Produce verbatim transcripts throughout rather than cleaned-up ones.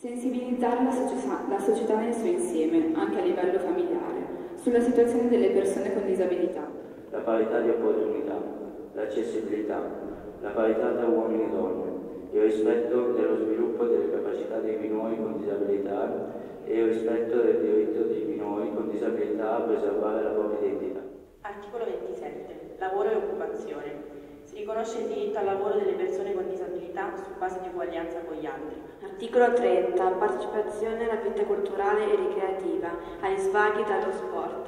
Sensibilizzare la società, la società nel suo insieme, anche a livello familiare, sulla situazione delle persone con disabilità. La parità di opportunità, l'accessibilità, la parità tra uomini e donne, il rispetto dello sviluppo delle capacità dei minori con disabilità e il rispetto del diritto dei minori con disabilità a preservare la propria identità. Articolo ventisette. Lavoro e occupazione. Si riconosce il diritto al lavoro delle persone con disabilità su base di uguaglianza con gli altri. Articolo trenta. Partecipazione alla vita culturale e ricreativa, agli svaghi e allo sport.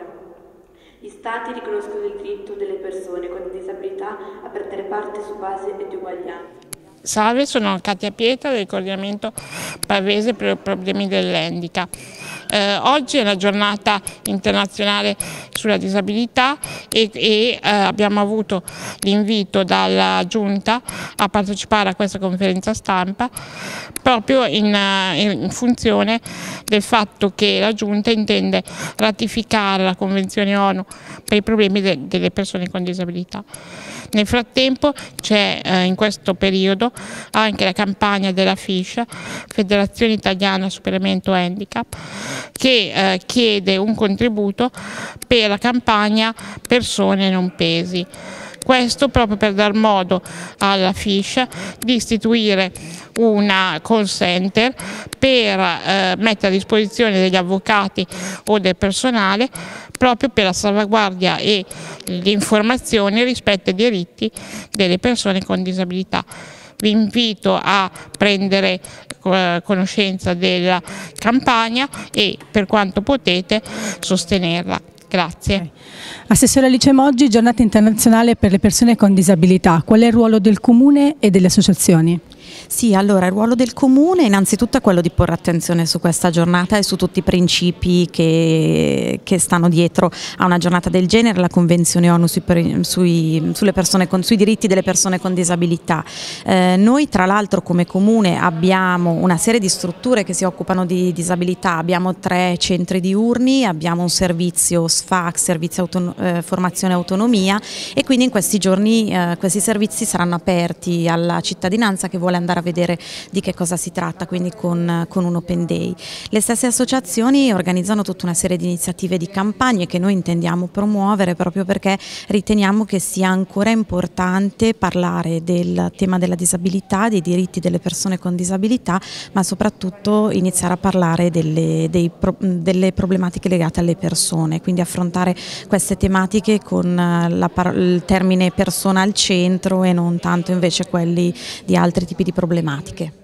Gli Stati riconoscono il diritto delle persone con disabilità a prendere parte su base di uguaglianza. Salve, sono Katia Pietra del coordinamento pavese per i problemi dell'handicap. Eh, oggi è la giornata internazionale sulla disabilità e, e eh, abbiamo avuto l'invito dalla Giunta a partecipare a questa conferenza stampa proprio in, in funzione del fatto che la Giunta intende ratificare la Convenzione ONU per i problemi de, delle persone con disabilità. Nel frattempo c'è eh, in questo periodo anche la campagna della FISH, Federazione Italiana Superamento Handicap, che eh, chiede un contributo per la campagna Persone non pesi. Questo proprio per dar modo alla FISH di istituire una call center per eh, mettere a disposizione degli avvocati o del personale proprio per la salvaguardia e l'informazione rispetto ai diritti delle persone con disabilità. Vi invito a prendere eh, conoscenza della campagna e per quanto potete sostenerla. Grazie. Okay. Assessore Alice Moggi, giornata internazionale per le persone con disabilità. Qual è il ruolo del Comune e delle associazioni? Sì, allora il ruolo del Comune innanzitutto è quello di porre attenzione su questa giornata e su tutti i principi che, che stanno dietro a una giornata del genere, la Convenzione ONU sui, sui, sulle persone con, sui diritti delle persone con disabilità. Eh, noi tra l'altro come Comune abbiamo una serie di strutture che si occupano di disabilità, abbiamo tre centri diurni, abbiamo un servizio S F A C, servizio auton eh, formazione e autonomia, e quindi in questi giorni eh, questi servizi saranno aperti alla cittadinanza che vuole andare a vedere di che cosa si tratta, quindi con, con un open day. Le stesse associazioni organizzano tutta una serie di iniziative, di campagne che noi intendiamo promuovere proprio perché riteniamo che sia ancora importante parlare del tema della disabilità, dei diritti delle persone con disabilità, ma soprattutto iniziare a parlare delle, dei, delle problematiche legate alle persone, quindi affrontare queste tematiche con la, il termine persona al centro e non tanto invece quelli di altri tipi di problematiche.